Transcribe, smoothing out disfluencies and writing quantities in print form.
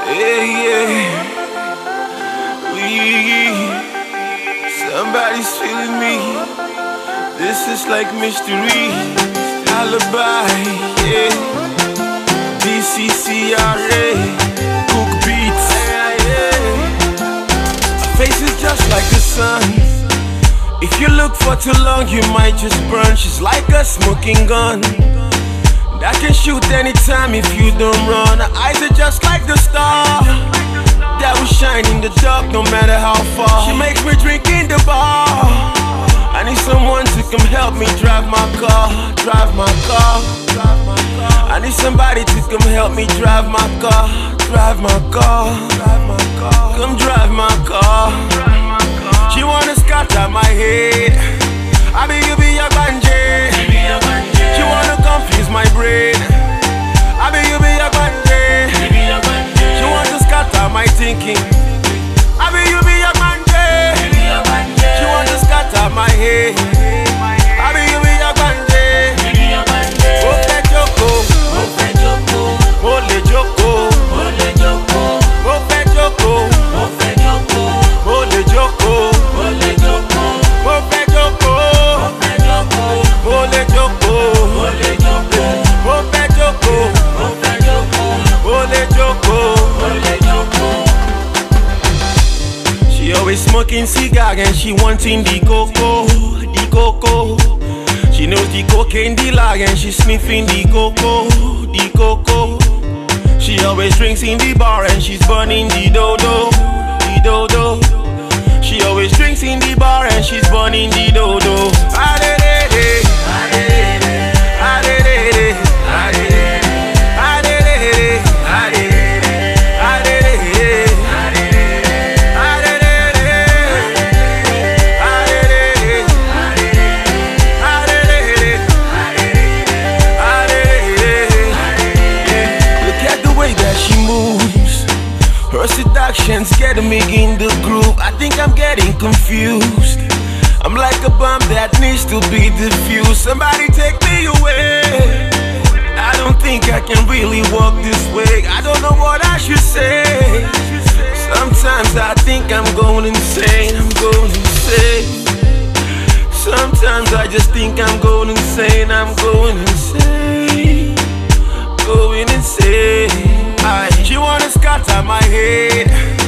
Yeah, somebody's feeling me. This is like mystery. Alibi, yeah. DCCRA, Cook Beats. My face is just like the sun. If you look for too long, you might just burn. She's like a smoking gun that can shoot anytime if you don't run. Her eyes are just like the star that will shine in the dark no matter how far. She makes me drink in the bar. I need someone to come help me drive my car, drive my car. I need somebody to come help me drive my car, drive my car. Come drive my car. She wanna scatter my head. I be you be your banje. She wanna confuse my brain. I be you be your banje. She wants to scatter my thinking. I be you be your banje. She wants to scatter my head. I be you be your banje. Ope joko, ope joko, ole joko, ole joko, ope joko, ope joko, ole joko, ole joko, ope joko, ope joko, ole joko, ole joko, ope joko, ope joko, ole joko, ole joko. She always smoking cigar and she wanting the cocoa, the cocoa. She knows the cocaine dealer and she sniffing the cocoa, the cocoa. She always drinks in the bar and she's burning the dodo, the dodo. She always drinks in the bar and she's burning the dodo. Adedede, adedede, adedede, adedede, adedede, adedede, look at the way that she moves. Her seduction's getting me in the groove. I think I'm getting confused. I'm like a bomb that needs to be defused. Somebody take me away. I don't think I can really walk this way. I don't know what I should say. Sometimes I think I'm going insane. I'm going insane. Sometimes I just think I'm going insane. I'm going insane. Going insane. She wanna scatter my head.